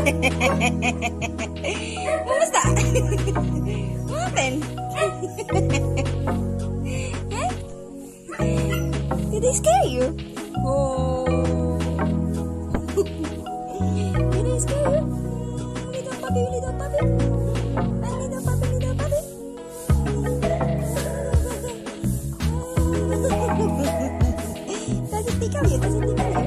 Kumusta? What happened? Huh? Did they scare you? Oh. Did they scare you? Little puppy, little puppy. Little puppy, little puppy. Does it tickle you? Does it tickle you?